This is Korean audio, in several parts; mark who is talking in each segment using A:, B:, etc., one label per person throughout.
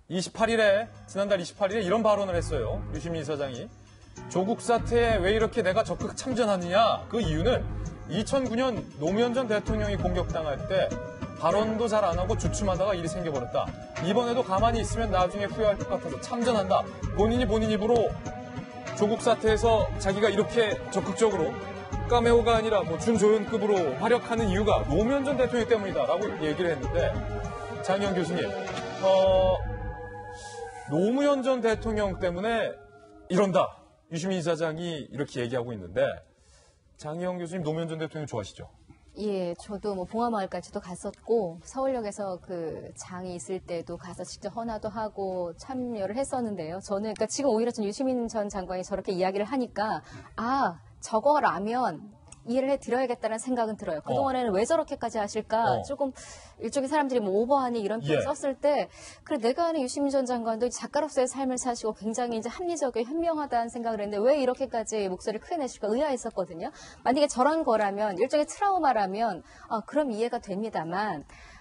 A: 지난달 28일에 이런 발언을 했어요. 유시민 이사장이. 조국 사태에 왜 이렇게 내가 적극 참전하느냐. 그 이유는 2009년 노무현 전 대통령이 공격당할 때 발언도 잘 안 하고 주춤하다가 일이 생겨버렸다. 이번에도 가만히 있으면 나중에 후회할 것 같아서 참전한다. 본인 입으로 조국 사태에서 자기가 이렇게 적극적으로 까메오가 아니라 준조연급으로 활약하는 이유가 노무현 전 대통령 때문이다라고 얘기를 했는데, 장희영 교수님, 노무현 전 대통령 때문에 이런다. 유시민 이사장이 이렇게 얘기하고 있는데, 장희영 교수님 노무현 전 대통령 좋아하시죠?
B: 예, 저도 봉화마을까지도 갔었고 서울역에서 그 장이 있을 때도 가서 직접 헌화도 하고 참여를 했었는데요. 저는 그러니까 지금 오히려 전 유시민 전 장관이 저렇게 이야기를 하니까 저거라면 이해를 해드려야겠다는 생각은 들어요. 그동안에는 왜 저렇게까지 하실까? 조금 일종의 사람들이 오버하니 이런 표현 썼을 때, 그래 내가 아는 유시민 전 장관도 작가로서의 삶을 사시고 굉장히 이제 합리적이고 현명하다는 생각을 했는데 왜 이렇게까지 목소리를 크게 내실까 의아했었거든요. 만약에 저런 거라면 일종의 트라우마라면 그럼 이해가 됩니다만.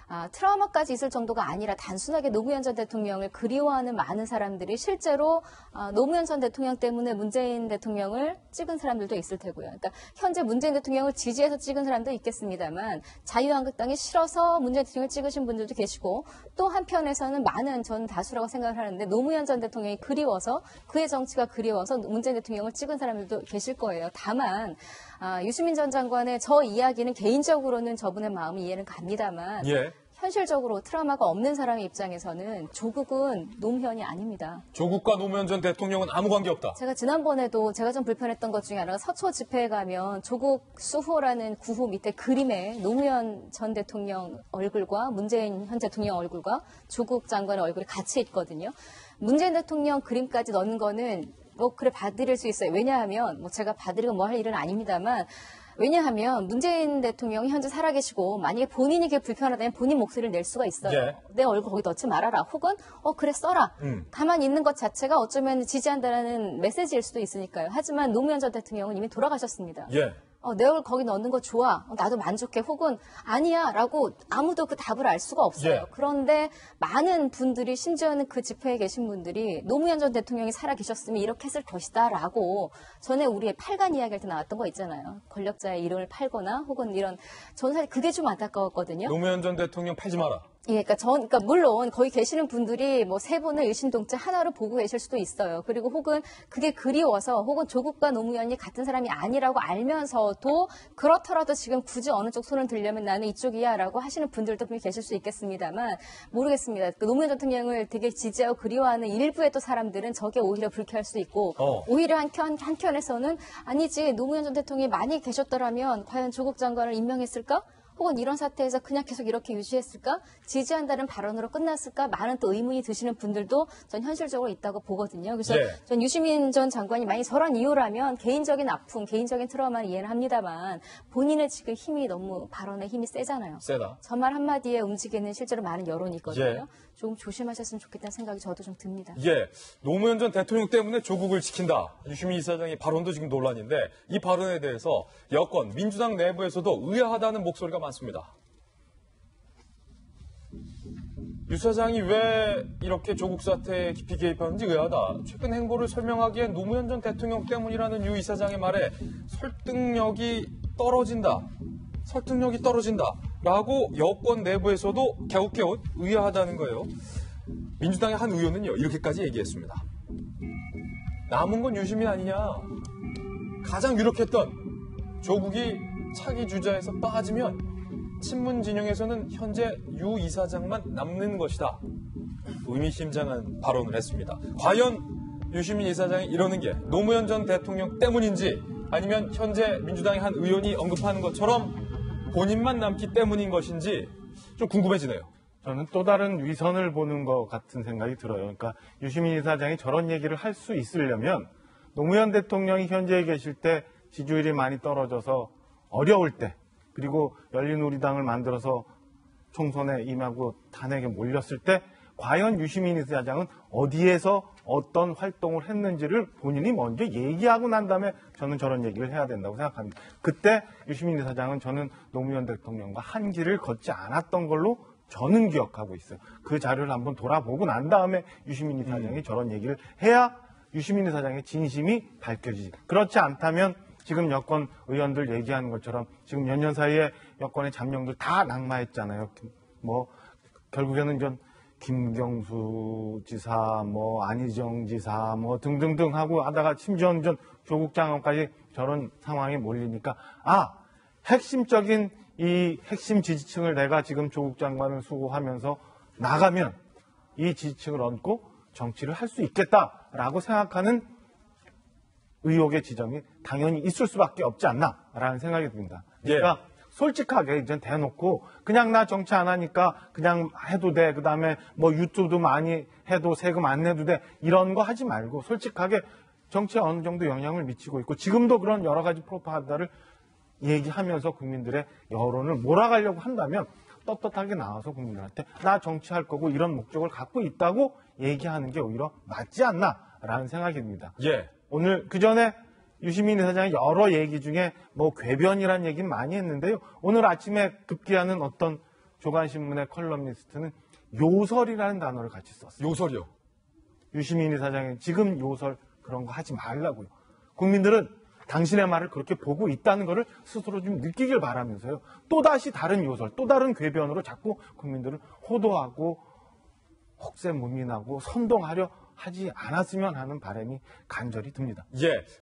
B: 트라우마까지 있을 정도가 아니라 단순하게 노무현 전 대통령을 그리워하는 많은 사람들이 실제로 노무현 전 대통령 때문에 문재인 대통령을 찍은 사람들도 있을 테고요. 그러니까 현재 문재인 대통령을 지지해서 찍은 사람도 있겠습니다만 자유한국당이 싫어서 문재인 대통령을 찍으신 분들도 계시고 또 한편에서는 많은 전 다수라고 생각을 하는데 노무현 전 대통령이 그리워서 그의 정치가 그리워서 문재인 대통령을 찍은 사람들도 계실 거예요. 다만 유시민 전 장관의 저 이야기는 개인적으로는 저분의 마음이 이해는 갑니다만 현실적으로 트라우마가 없는 사람의 입장에서는 조국은 노무현이 아닙니다.
A: 조국과 노무현 전 대통령은 아무 관계 없다.
B: 제가 지난번에도 제가 좀 불편했던 것 중에 하나가 서초 집회에 가면 조국 수호라는 구호 밑에 그림에 노무현 전 대통령 얼굴과 문재인 현 대통령 얼굴과 조국 장관의 얼굴이 같이 있거든요. 문재인 대통령 그림까지 넣는 거는 그래 봐드릴 수 있어요. 왜냐하면 제가 봐드리고 뭐 할 일은 아닙니다만 왜냐하면 문재인 대통령이 현재 살아계시고 만약에 본인이 그게 불편하다면 본인 목소리를 낼 수가 있어요. 내 얼굴 거기 넣지 말아라. 혹은 그래 써라. 가만히 있는 것 자체가 어쩌면 지지한다는 메시지일 수도 있으니까요. 하지만 노무현 전 대통령은 이미 돌아가셨습니다. 내 얼굴 거기 넣는 거 좋아. 나도 만족해. 혹은 아니야 라고 아무도 그 답을 알 수가 없어요. 그런데 많은 분들이 심지어는 그 집회에 계신 분들이 노무현 전 대통령이 살아계셨으면 이렇게 했을 것이다 라고 전에 우리의 팔간 이야기할 때 나왔던 거 있잖아요. 권력자의 이름을 팔거나 혹은 이런 저는 사실 그게 좀 안타까웠거든요.
A: 노무현 전 대통령 팔지 마라.
B: 예, 그러니까 물론 거기 계시는 분들이 세 분을 일심동체 하나로 보고 계실 수도 있어요. 그리고 혹은 그게 그리워서 혹은 조국과 노무현이 같은 사람이 아니라고 알면서도 그렇더라도 지금 굳이 어느 쪽 손을 들려면 나는 이쪽이야라고 하시는 분들도 분명히 계실 수 있겠습니다만 모르겠습니다. 노무현 대통령을 되게 지지하고 그리워하는 일부의 또 사람들은 저게 오히려 불쾌할 수 있고 오히려 한편에서는 아니지 노무현 전 대통령이 많이 계셨더라면 과연 조국 장관을 임명했을까? 혹은 이런 사태에서 그냥 계속 이렇게 유지했을까? 지지한다는 발언으로 끝났을까? 많은 또 의문이 드시는 분들도 전 현실적으로 있다고 보거든요. 그래서 전 유시민 전 장관이 만약 저런 이유라면 개인적인 아픔, 개인적인 트라우마는 이해는 합니다만 본인의 지금 힘이 너무 발언의 힘이 세잖아요.
A: 세다.
B: 저 말 한마디에 움직이는 실제로 많은 여론이 있거든요. 조금 조심하셨으면 좋겠다는 생각이 저도 좀 듭니다.
A: 노무현 전 대통령 때문에 조국을 지킨다. 유시민 이사장의 발언도 지금 논란인데 이 발언에 대해서 여권, 민주당 내부에서도 의아하다는 목소리가 많습니다. 유 사장이 왜 이렇게 조국 사태에 깊이 개입하는지 의아하다. 최근 행보를 설명하기엔 노무현 전 대통령 때문이라는 유 이사장의 말에 설득력이 떨어진다. 라고 여권 내부에서도 갸웃갸웃 의아하다는 거예요. 민주당의 한 의원은요, 이렇게까지 얘기했습니다. 남은 건 유시민 아니냐. 가장 유력했던 조국이 차기 주자에서 빠지면 친문 진영에서는 현재 유 이사장만 남는 것이다. 의미심장한 발언을 했습니다. 과연 유시민 이사장이 이러는 게 노무현 전 대통령 때문인지 아니면 현재 민주당의 한 의원이 언급하는 것처럼 본인만 남기 때문인 것인지 좀 궁금해지네요.
C: 저는 또 다른 위선을 보는 것 같은 생각이 들어요. 그러니까 유시민 이사장이 저런 얘기를 할 수 있으려면 노무현 대통령이 현재에 계실 때 지지율이 많이 떨어져서 어려울 때 그리고 열린우리당을 만들어서 총선에 임하고 탄핵에 몰렸을 때 과연 유시민 이사장은 어디에서 어떤 활동을 했는지를 본인이 먼저 얘기하고 난 다음에 저는 저런 얘기를 해야 된다고 생각합니다. 그때 유시민 이사장은 저는 노무현 대통령과 한 길을 걷지 않았던 걸로 저는 기억하고 있어요. 그 자료를 한번 돌아보고 난 다음에 유시민 이사장이 저런 얘기를 해야 유시민 이사장의 진심이 밝혀지지. 그렇지 않다면 지금 여권 의원들 얘기하는 것처럼 지금 몇 년 사이에 여권의 잠룡들 다 낙마했잖아요. 뭐 결국에는 전 김경수 지사, 뭐 안희정 지사, 뭐 등등등 하고 하다가 심지어는 전 조국 장관까지 저런 상황에 몰리니까 핵심적인 이 핵심 지지층을 내가 지금 조국 장관을 수고하면서 나가면 이 지지층을 얻고 정치를 할 수 있겠다라고 생각하는 의혹의 지점이 당연히 있을 수밖에 없지 않나라는 생각이 듭니다. 그러니까 솔직하게 이제 대놓고 그냥 나 정치 안 하니까 그냥 해도 돼. 그다음에 뭐 유튜브도 많이 해도 세금 안 내도 돼. 이런 거 하지 말고 솔직하게 정치에 어느 정도 영향을 미치고 있고 지금도 그런 여러 가지 프로파간다를 얘기하면서 국민들의 여론을 몰아가려고 한다면 떳떳하게 나와서 국민들한테 나 정치할 거고 이런 목적을 갖고 있다고 얘기하는 게 오히려 맞지 않나라는 생각이 듭니다. 오늘 그 전에 유시민 이사장이 여러 얘기 중에 뭐 궤변이라는 얘기는 많이 했는데요. 오늘 아침에 급기야는 어떤 조간신문의 컬럼니스트는 요설이라는 단어를 같이 썼어요.
A: 요설이요?
C: 유시민 이사장이 지금 요설 그런 거 하지 말라고요. 국민들은 당신의 말을 그렇게 보고 있다는 것을 스스로 좀 느끼길 바라면서요. 또다시 다른 요설, 또 다른 궤변으로 자꾸 국민들을 호도하고 혹세무민하고 선동하려 하지 않았으면 하는 바람이 간절히 듭니다.